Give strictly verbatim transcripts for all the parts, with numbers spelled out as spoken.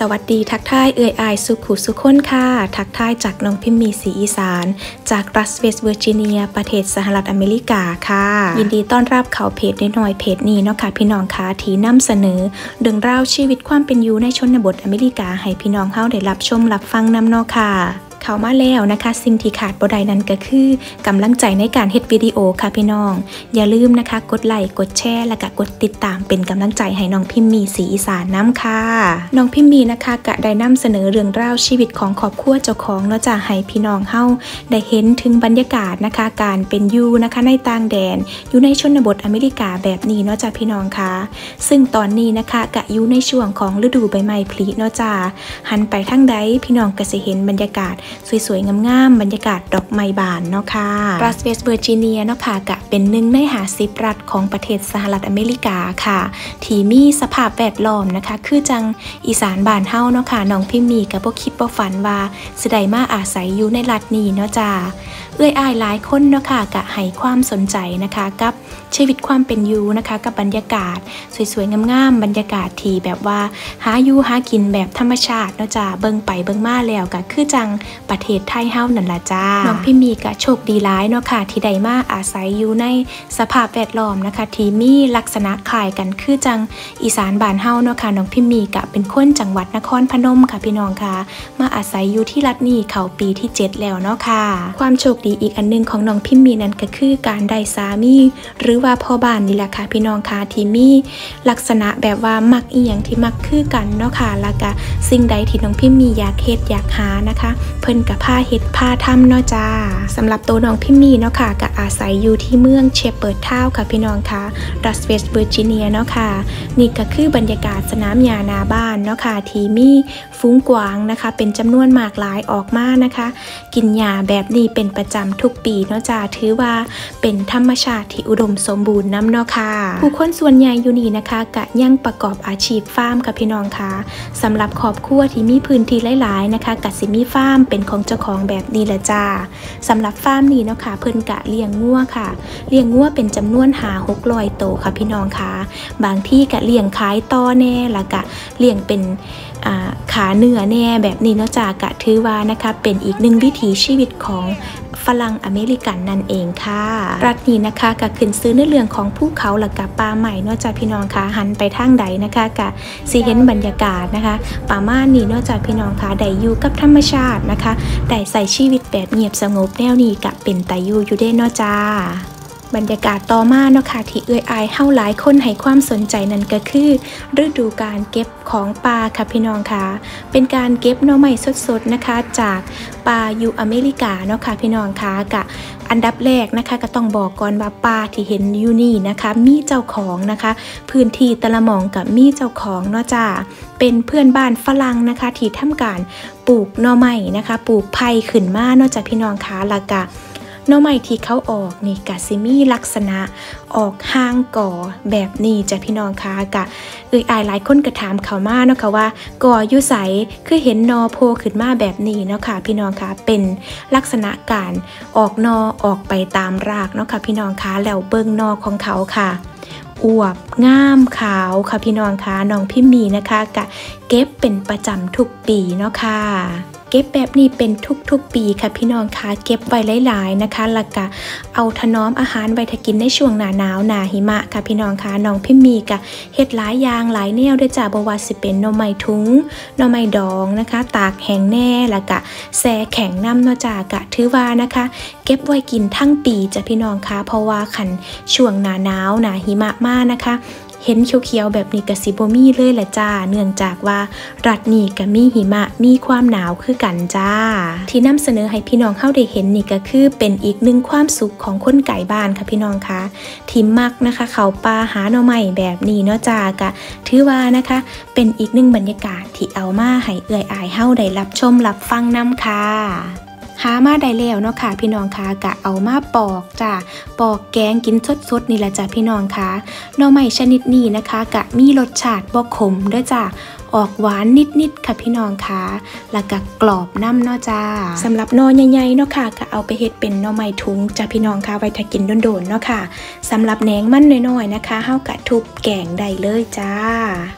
สวัสดีทักทายเอ่ยอายสุขุสุขคนค่ะทักทายจากน้องพิมพ์มีสีอีสานจากรัฐเวสต์เวอร์จิเนียประเทศสหรัฐอเมริกาค่ะยินดีต้อนรับเขาเพจน้อยๆเพจนี้เนาะค่ะพี่น้องค่ะที่นำเสนอเรื่องราวชีวิตความเป็นอยู่ในชนบทอเมริกาให้พี่น้องเฮาได้รับชมรับฟังนำเนาะค่ะเข้ามาแล้วนะคะสิ่งที่ขาดบ่ได้นั้นก็คือกำลังใจในการเฮ็ดวิดีโอค่ะพี่น้องอย่าลืมนะคะกดไลค์กดแชร์และก็กดติดตามเป็นกำลังใจให้น้องพิมมีสีอีสานน้ำค่ะน้องพิมมีนะคะก็ได้นำเสนอเรื่องราวชีวิตของครอบครัวเจ้าของเนาะจ้ะให้พี่น้องเฮาได้เห็นถึงบรรยากาศนะคะการเป็นอยู่นะคะในต่างแดนอยู่ในชนบทอเมริกาแบบนี้เนาะจ้ะพี่น้องค่ะซึ่งตอนนี้นะคะก็อยู่ในช่วงของฤดูใบไม้ผลิเนาะจ้ะหันไปทางใดพี่น้องก็สิเห็นบรรยากาศสวยๆงามๆบรรยากาศดอกไม้บานเนาะค่ะรัฐเวสต์เวอร์จิเนียเนาะค่ะกะเป็นหนึ่งในห้าสิบรัฐของประเทศสหรัฐอเมริกาค่ะที่มีสภาพแวดล้อมนะคะคือจังอีสานบ้านเฮาเนาะค่ะน้องพิมมีก็บ่คิดบ่ฝันว่าสิได้มาอาศัยอยู่ในรัฐนี้เนาะจ้าเอื้อยอ้ายหลายคนเนาะค่ะกะให้ความสนใจนะคะกับชีวิตความเป็นอยู่นะคะกับบรรยากาศสวยๆงามๆบรรยากาศที่แบบว่าหาอยู่หากินแบบธรรมชาติเนาะจ้าเบิ่งไปเบิ่งมาแล้วก็คือจังประเทศไทยเฮานั่นล่ะจ้าน้องพิมมีก็โชคดีหลายเนาะค่ะที่ได้มาอาศัยอยู่ในสภาพแวดล้อมนะคะที่มีลักษณะคล้ายกันคือจังอีสานบ้านเฮาเนาะค่ะน้องพิมมีก็เป็นคนจังหวัดนครพนมค่ะพี่น้องค่ะมาอาศัยอยู่ที่รัฐนี้เข้าปีที่เจ็ดแล้วเนาะค่ะความโชคดีอีกอันนึงของน้องพิมมีนั้นก็คือการได้สามีหรือว่าพ่อบ้านนี่แหละค่ะพี่น้องค่ะที่มีลักษณะแบบว่ามักอีหยังที่มักคือกันเนาะค่ะแล้วก็สิ่งใดที่น้องพิมมีอยากเฮ็ดอยากหานะคะเพิ่นก็พาเฮ็ดพาทำเนาะจ้าสำหรับตัวน้องพิมมีเนาะค่ะก็อาศัยอยู่ที่เมืองเชฟเปิร์ดทาวน์ค่ะพี่น้องค่ะรัฐเวสต์เวอร์จิเนียเนาะค่ะนี่ก็คือบรรยากาศสนามหญ้าหน้าบ้านเนาะค่ะที่มีฝูงกวางนะคะเป็นจำนวนมากหลายออกมานะคะกินหญ้าแบบนี้เป็นประจำทุกปีเนาะจ้าถือว่าเป็นธรรมชาติที่อุดมสมบูรณ์น้ำเนาะค่ะผู้คนส่วนใหญ่อยู่นี่นะคะก็ยังประกอบอาชีพฟาร์มค่ะพี่น้องค่ะสำหรับครอบครัวที่มีพื้นที่หลายๆนะคะก็สิมีฟาร์มเป็นของเจ้าของแบบนี้แหละจ้าสำหรับฟาร์มนี้เนาะค่ะเพิ่นกะเลี้ยงงัวค่ะเลี้ยงงัวเป็นจำนวนหาหกร้อยโตค่ะพี่น้องค่ะบางที่กะเลี้ยงขายต่อแน่แล้วกะเลี้ยงเป็นขาเนื้อแน่แบบนี้เนาะจ้ากะถือว่านะคะเป็นอีกหนึ่งวิถีชีวิตของฝรั่งอเมริกันนั่นเองค่ะรัฐนี้นะคะกะขึ้นซื้อในเรื่องของภูเขาหลักกะป่าใหม่เนาะจ้าพี่น้องค่ะหันไปทางใดนะคะกะสิเห็นบรรยากาศนะคะป่าม่านนี้เนาะจ้าพี่น้องค่ะได้อยู่กับธรรมชาตินะคะได้ใส่ชีวิตแบบเงียบสงบแนวนี้กะเป็นตาอยู่อยู่ได้เนาะจ้าบรรยากาศต่อมาเนาะค่ะที่เอื้อยอายเฮาหลายคนให้ความสนใจนั่นก็คือฤดูการเก็บของป่าค่ะพี่น้องค่ะเป็นการเก็บหน่อไม้สดๆนะคะจากป่าอยู่อเมริกาเนาะค่ะพี่น้องค่ะกะอันดับแรกนะคะก็ต้องบอกก่อนว่าป่าที่เห็นอยู่นี่นะคะมีเจ้าของนะคะพื้นที่ตะละหมองกับมีเจ้าของเนาะจ้าเป็นเพื่อนบ้านฝรั่งนะคะที่ทำการปลูกหน่อไม้นะคะปลูกไผ่ขึ้นมาเนาะจ้าพี่น้องค่ะแล้วก็หน่อไม้ที่เขาออกนี่กะสิมีลักษณะออกห่างก่อแบบนี้จ้ะพี่น้องค่ะกะเอ่ยอายหลายคนก็ถามเขามาเนาะค่ะว่าก่ออยู่ไสคือเห็นนอโผล่ขึ้นมาแบบนี้เนาะค่ะพี่น้องค่ะเป็นลักษณะการออกนอออกไปตามรากเนาะค่ะพี่น้องค่ะแล้วเบิ่งนอของเขาค่ะอวบงามขาวค่ะพี่น้องค่ะน้องพิมมีนะคะกะเก็บเป็นประจำทุกปีเนาะค่ะเก็บแบบนี้เป็นทุกๆปีค่ะพี่น้องค่ะเก็บไว้หลายๆนะคะแล้วก็เอาถนอมอาหารไว้ถ้ากินในช่วงหน้าหนาวหน้าหิมะค่ะพี่น้องค่ะน้องพิมมีกะเฮ็ดหลายอย่างหลายแนวด้วยจ้าบ่ว่าสิเป็นหน่อไม้ทุงหน่อไม้ดองนะคะตากแห้งแน่แล้วก็แช่แข็งน้ำเนาะจ้ากะถือว่านะคะเก็บไว้กินทั้งปีจ้ะพี่น้องค่ะเพราะว่าคันช่วงหน้าหนาวหน้าหิมะมานะคะเห็นเขียวๆแบบนี้ก็สิบ่มีเลยแหละจ้าเนื่องจากว่ารัฐนี้ก็มีหิมะมีความหนาวคือกันจ้าที่นำเสนอให้พี่น้องเฮาได้เห็นนี่ก็คือเป็นอีกหนึ่งความสุขของคนไก่บ้านค่ะพี่น้องค่ะที่มักนะคะเขาป่าหาหน่อไม้แบบนี้เนาะจ้าก็ถือว่านะคะเป็นอีกหนึ่งบรรยากาศที่เอามาให้เอื้อยอายเฮาได้รับชมรับฟังนำค่ะหามาได้แล้วเนาะค่ะพี่น้องค่ะกะเอามาปอกจ้าปอกแกงกินสดๆนี่แหละจ้าพี่น้องค่ะหน่อไม้ชนิดนี้นะคะกะมีรสชาติบ่ขมด้วยจ้าออกหวานนิดๆค่ะพี่น้องค่ะแล้วก็กรอบน้ำเนาะจ้าสำหรับหน่อใหญ่ๆเนาะค่ะก็เอาไปเฮ็ดเป็นหน่อไม้ทุงจ้าพี่น้องค่ะไว้ถ้ากินโดนๆเนาะค่ะสำหรับแหนงมันน้อยๆนะคะเฮากะทุบแกงได้เลยจ้า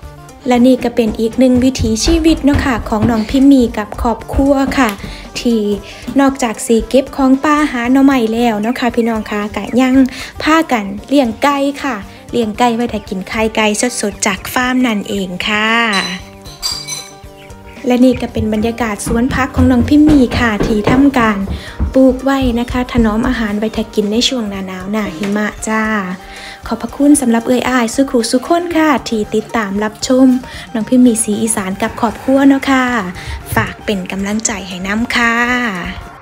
และนี่ก็เป็นอีกหนึ่งวิถีชีวิตเนาะค่ะของน้องพิมมีกับครอบครัวค่ะที่นอกจากสีเก็บของป่าหาหน่อไม้แล้วเนาะค่ะพี่น้องค่ะก็ยังพากันเลี้ยงไก่ค่ะเลี้ยงไก่ไว้ถ้ากินไข่ไก่สดๆจากฟาร์มนั่นเองค่ะและนี่ก็เป็นบรรยากาศสวนพักของน้องพิมมีค่ะที่ทำการปลูกไว้นะคะถนอมอาหารไว้ถ้ากินในช่วงหน้าหนาวหน้าหิมะจ้าขอบพระคุณสำหรับเอ่ยอ้ายสุขุสุขคนค่ะที่ติดตามรับชมน้องพิมมีสีอีสานกับครอบครัวเนาะค่ะฝากเป็นกำลังใจให้น้ำค่ะ